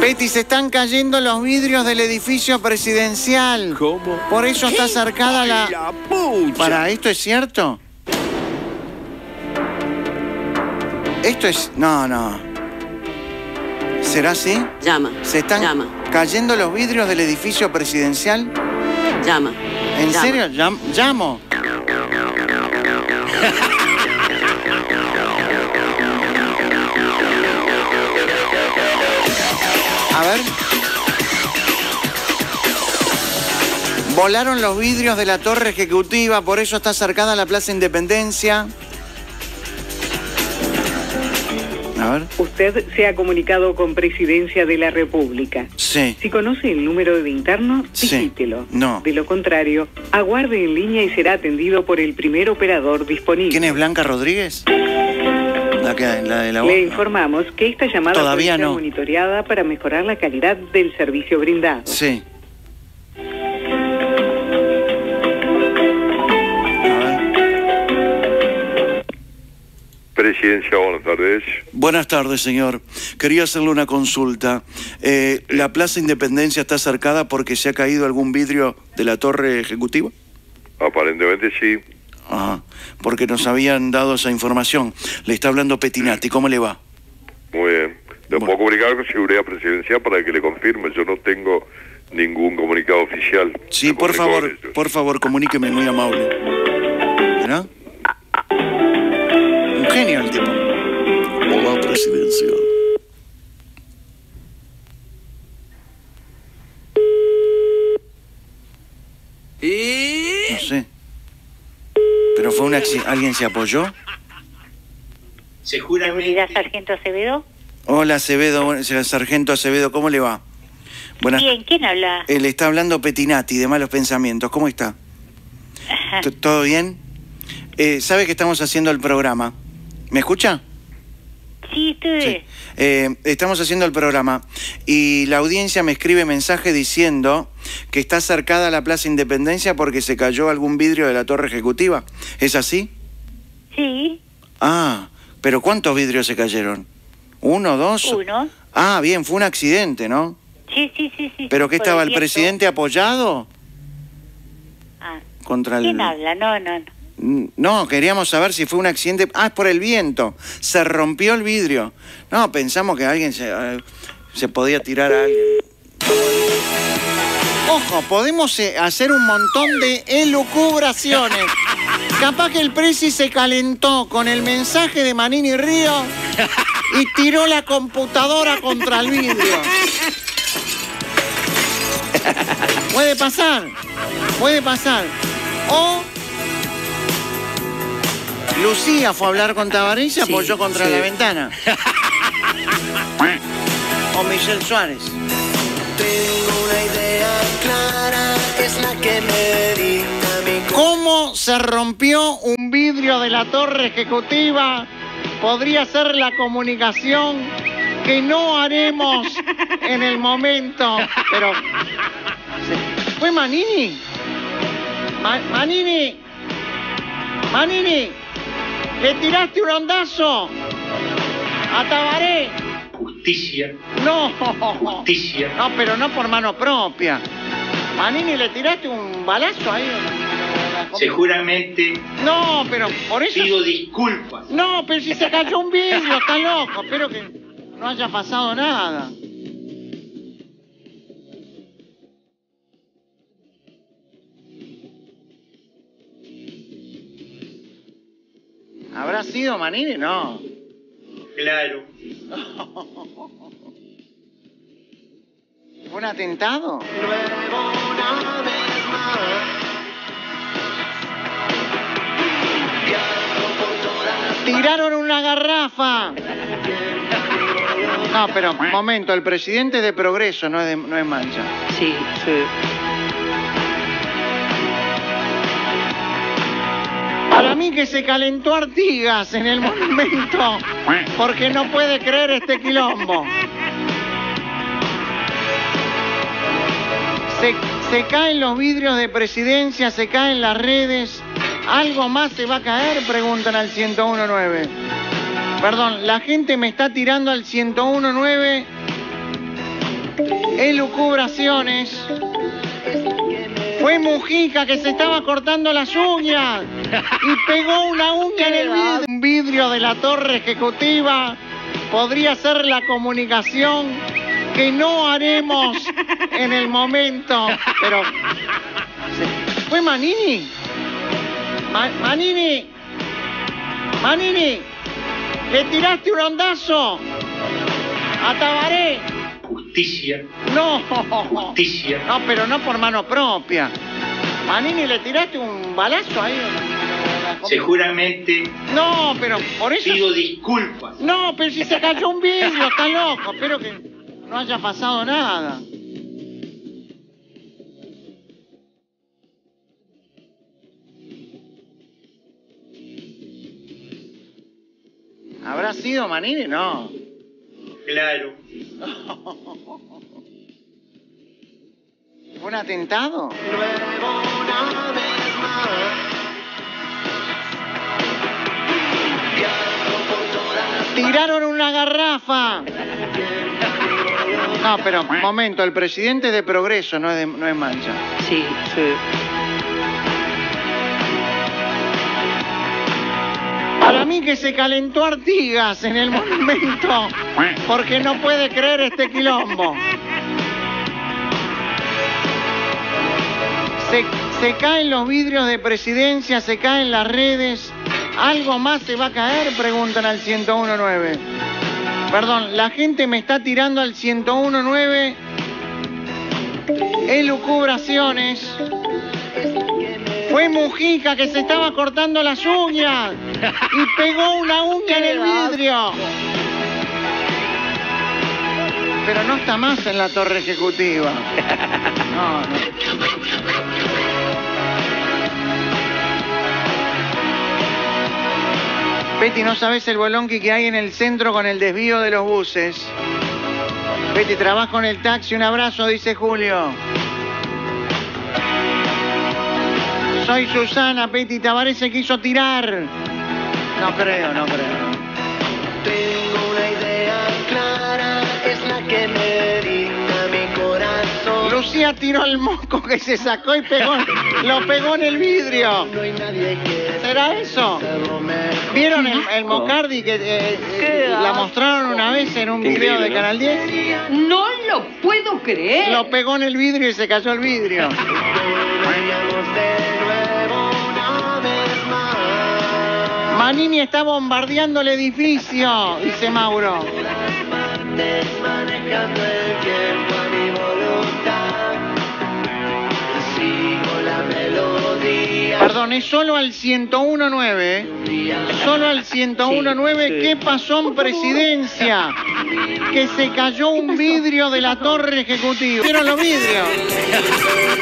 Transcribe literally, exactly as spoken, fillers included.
Peti, se están cayendo los vidrios del edificio presidencial. ¿Cómo? Por eso está cercada la... la pucha. ¿Para esto es cierto? Esto es... No, no. ¿Será así? Llama. ¿Se están Llama. cayendo los vidrios del edificio presidencial? Llama. ¿En Llama. serio? Llam- llamo. A ver. Volaron los vidrios de la torre ejecutiva, por eso está cercada la Plaza Independencia. A ver. Usted se ha comunicado con Presidencia de la República. Sí. Si conoce el número de interno, Sí. digítelo. No. De lo contrario, aguarde en línea y será atendido por el primer operador disponible. ¿Quién es Blanca Rodríguez? La, que, la de la voz. Le informamos que esta llamada Todavía puede ser no. monitoreada para mejorar la calidad del servicio brindado. Sí. A ver. Presidencia, buenas tardes. Buenas tardes, señor. Quería hacerle una consulta. Eh, ¿La Plaza Independencia está cercada porque se ha caído algún vidrio de la torre ejecutiva? Aparentemente sí. Ajá, porque nos habían dado esa información. Le está hablando Petinati, ¿cómo le va? Muy bien. Le Bueno. puedo comunicar con seguridad presidencial para que le confirme. Yo no tengo ningún comunicado oficial. Sí, Se por comunicó favor, con ellos. por favor, comuníqueme, muy amable. ¿Verdad? Un genio el tipo. Hola, presidencial. ¿Y? No sé. ¿Pero fue un accidente? ¿Alguien se apoyó? Se jura. ¿Seguridad, Sargento Acevedo? Hola, Acevedo, buen- sargento Acevedo, ¿cómo le va? Buenas. Bien, ¿quién habla? Eh, le está hablando Petinati, de Malos Pensamientos. ¿Cómo está? T- ¿Todo bien? Eh, ¿Sabe que estamos haciendo el programa? ¿Me escucha? Sí, estoy... Sí. Eh, estamos haciendo el programa y la audiencia me escribe mensaje diciendo que está cercada la Plaza Independencia porque se cayó algún vidrio de la torre ejecutiva. ¿Es así? Sí, Ah, pero ¿cuántos vidrios se cayeron? ¿Uno, dos? uno. Ah, bien, fue un accidente, ¿no? Sí, sí, sí, sí. ¿Pero qué por estaba el viento. presidente apoyado? Ah, Contra el... ¿quién habla? No, no, no. No, queríamos saber si fue un accidente. Ah, es por el viento. Se rompió el vidrio. No, pensamos que alguien se, eh, se podía tirar a alguien. Ojo, podemos eh, hacer un montón de elucubraciones. Capaz que el presi se calentó con el mensaje de Manini Río y tiró la computadora contra el vidrio. Puede pasar, puede pasar. O Lucía fue a hablar con Tabaré y se apoyó Sí, contra sí. la ventana. O Michelle Suárez. Tengo una idea clara, es la que me dicta mi corazón. ¿Cómo se rompió un vidrio de la torre ejecutiva? Podría ser la comunicación que no haremos en el momento. Pero... ¿Fue Manini? Ma- Manini. Manini. ¿Le tiraste un ondazo a Tabaré? Justicia, No. justicia. No, pero no por mano propia. Manini, ¿le tiraste un balazo ahí? Seguramente No, pero por eso... pido disculpas. No, pero si se cayó un vidrio, está loco. Espero que no haya pasado nada. ¿Habrá sido Manini? No. Claro. ¿Fue un atentado? Luego una vez más. Viajo por todas ¡Tiraron una garrafa! No, pero, momento, el presidente es de Progreso, no es, de, no es Mancha. Sí, sí. Para mí que se calentó Artigas en el monumento, porque no puede creer este quilombo. Se, se caen los vidrios de Presidencia, se caen las redes. ¿Algo más se va a caer? Preguntan al ciento uno nueve. Perdón, la gente me está tirando al ciento uno nueve elucubraciones. Fue Mujica que se estaba cortando las uñas y pegó una uña en el vidrio. Un vidrio de la torre ejecutiva podría ser la comunicación que no haremos en el momento. Pero... ¿fue Manini? Ma- Manini. Manini. ¿Le tiraste un ondazo a Tabaré? Justicia. No. Justicia. No, pero no por mano propia. Manini, ¿le tiraste un balazo ahí? Seguramente No, pero por eso... pido disculpas. No, pero si se cayó un vidrio, está loco. Espero que no haya pasado nada. ¿Habrá sido Manini? No. Claro. ¿Fue un atentado? Luego una vez más. Viajo por todas ¡Tiraron una garrafa! No, pero, momento, el presidente es de Progreso, no es, de, no es Mancha. Sí, sí. Para mí que se calentó Artigas en el monumento, porque no puede creer este quilombo. Se, se caen los vidrios de presidencia, se caen las redes. ¿Algo más se va a caer? Preguntan al ciento uno nueve. Perdón, la gente me está tirando al ciento uno nueve. Elucubraciones. Fue Mujica que se estaba cortando las uñas y pegó una uña en el vidrio. Pero no está más en la torre ejecutiva. No, no. Betty, ¿no sabes el bolonqui que hay en el centro con el desvío de los buses? Betty, trabajo en el taxi, un abrazo, dice Julio. Soy Susana, Betty, Tabaré se quiso tirar. No creo, no creo. tengo una idea clara, es la que me dicta mi corazón. Lucía tiró el moco que se sacó y pegó, lo pegó en el vidrio. No hay nadie que ¿Será eso? hacerlo mejor. ¿Vieron el, el Mocardi que eh, eh, la mostraron una vez en un video de Canal diez? No lo puedo creer. Lo pegó en el vidrio y se cayó el vidrio. Podríamos de nuevo una vez más. Manini está bombardeando el edificio, dice Mauro. Todas partes manejando el tiempo a mi voluntad. Sigo la melodía. Perdón, es solo al ciento uno nueve. ¿eh? Solo al ciento uno nueve. Sí, sí. ¿Qué pasó en presidencia? Que se cayó un vidrio de la torre ejecutiva. ¿Vieron los vidrios?